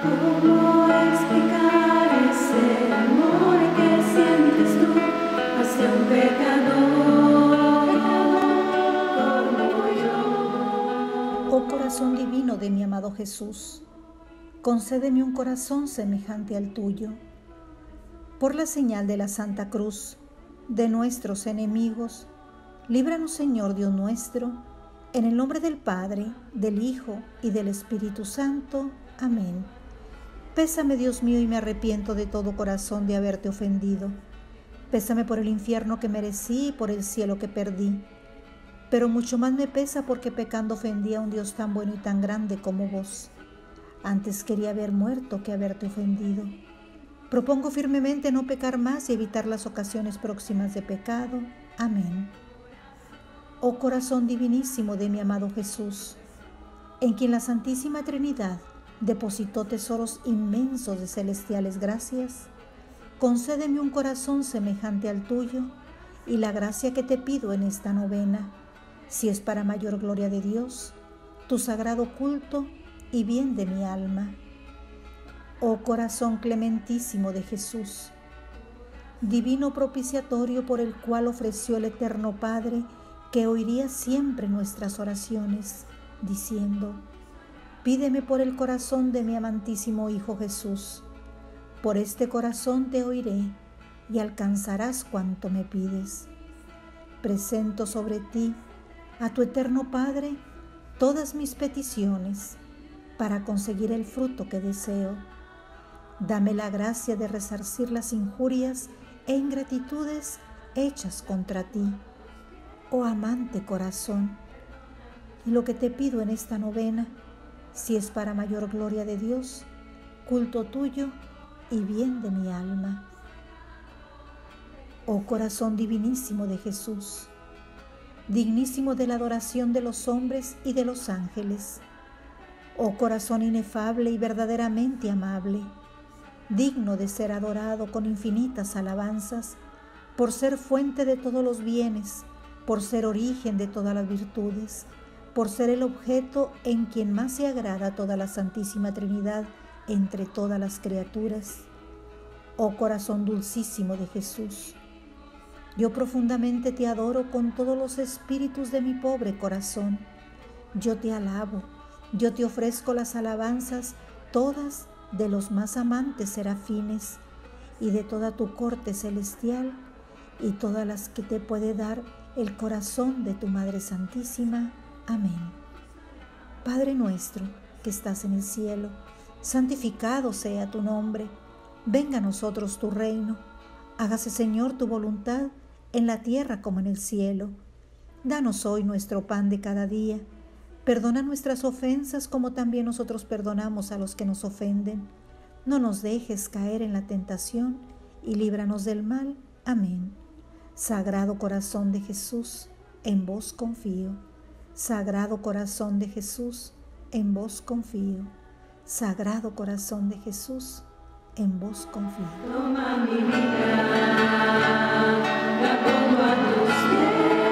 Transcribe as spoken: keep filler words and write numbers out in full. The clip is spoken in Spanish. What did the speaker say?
¿Cómo explicar ese amor que sientes tú hacia un pecador como yo? Oh corazón divino de mi amado Jesús, concédeme un corazón semejante al tuyo. Por la señal de la Santa Cruz, de nuestros enemigos, líbranos, Señor Dios nuestro, en el nombre del Padre, del Hijo y del Espíritu Santo. Amén. Pésame, Dios mío, y me arrepiento de todo corazón de haberte ofendido. Pésame por el infierno que merecí y por el cielo que perdí. Pero mucho más me pesa porque pecando ofendí a un Dios tan bueno y tan grande como vos. Antes quería haber muerto que haberte ofendido. Propongo firmemente no pecar más y evitar las ocasiones próximas de pecado. Amén. Oh corazón divinísimo de mi amado Jesús, en quien la Santísima Trinidad depositó tesoros inmensos de celestiales gracias, concédeme un corazón semejante al tuyo y la gracia que te pido en esta novena, si es para mayor gloria de Dios, tu sagrado culto y bien de mi alma. Oh corazón clementísimo de Jesús, divino propiciatorio por el cual ofreció el Eterno Padre que oiría siempre nuestras oraciones, diciendo: pídeme por el corazón de mi amantísimo Hijo Jesús. Por este corazón te oiré y alcanzarás cuanto me pides. Presento sobre ti, a tu Eterno Padre, todas mis peticiones para conseguir el fruto que deseo. Dame la gracia de resarcir las injurias e ingratitudes hechas contra ti, oh amante corazón. Y lo que te pido en esta novena, si es para mayor gloria de Dios, culto tuyo y bien de mi alma. Oh corazón divinísimo de Jesús, dignísimo de la adoración de los hombres y de los ángeles. Oh corazón inefable y verdaderamente amable, digno de ser adorado con infinitas alabanzas, por ser fuente de todos los bienes, por ser origen de todas las virtudes, por ser el objeto en quien más se agrada toda la Santísima Trinidad entre todas las criaturas. Oh corazón dulcísimo de Jesús, yo profundamente te adoro con todos los espíritus de mi pobre corazón. Yo te alabo, yo te ofrezco las alabanzas todas de los más amantes serafines y de toda tu corte celestial y todas las que te puede dar el corazón de tu Madre Santísima. Amén. Padre nuestro que estás en el cielo, santificado sea tu nombre. Venga a nosotros tu reino. Hágase, Señor, tu voluntad en la tierra como en el cielo. Danos hoy nuestro pan de cada día. Perdona nuestras ofensas como también nosotros perdonamos a los que nos ofenden. No nos dejes caer en la tentación y líbranos del mal. Amén. Sagrado corazón de Jesús, en vos confío. Sagrado corazón de Jesús, en vos confío. Sagrado corazón de Jesús, en vos confío. Toma mi vida, la pongo a tus pies.